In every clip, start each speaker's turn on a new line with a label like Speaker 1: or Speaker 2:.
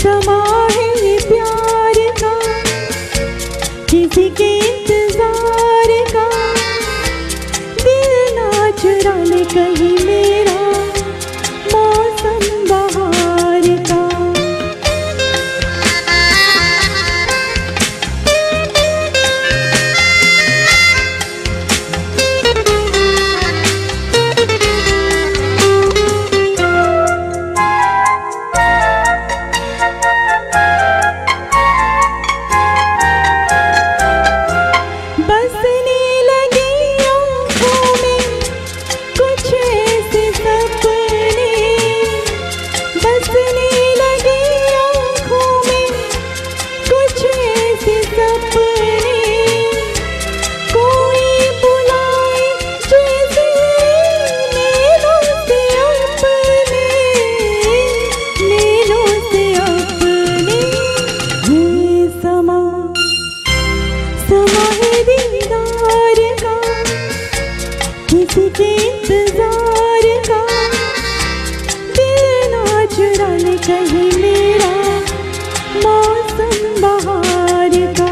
Speaker 1: समा है प्यार का, किसी के इंतजार का, दिल ना चुरा ले कहीं मेरा मौसम बहार का। किसी के इंतजार का, दिल ना चुरा ले कहीं मेरा मौसम बहार का।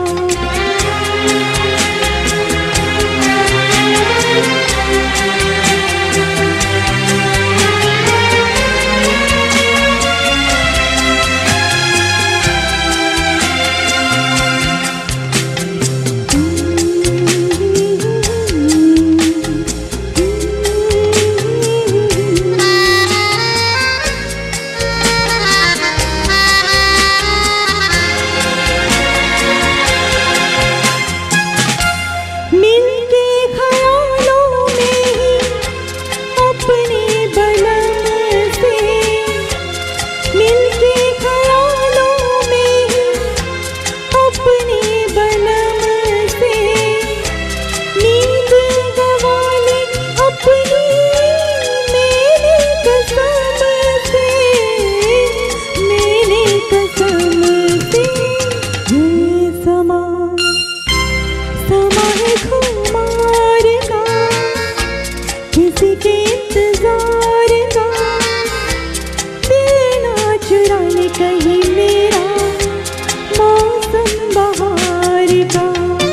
Speaker 1: किसी के इंतजार का, दिल ना चुरा ले कहीं मेरा मौसम बहार का।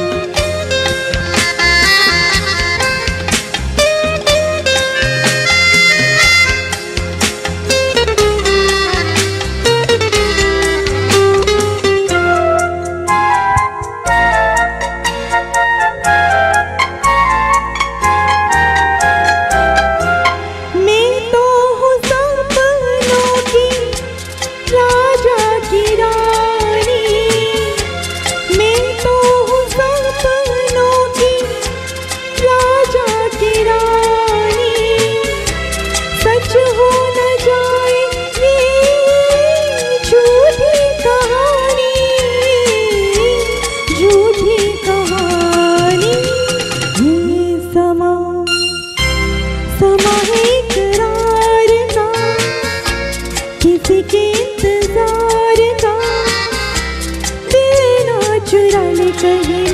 Speaker 1: किसी के इंतजार का, दिल ना चुरा ले कहीं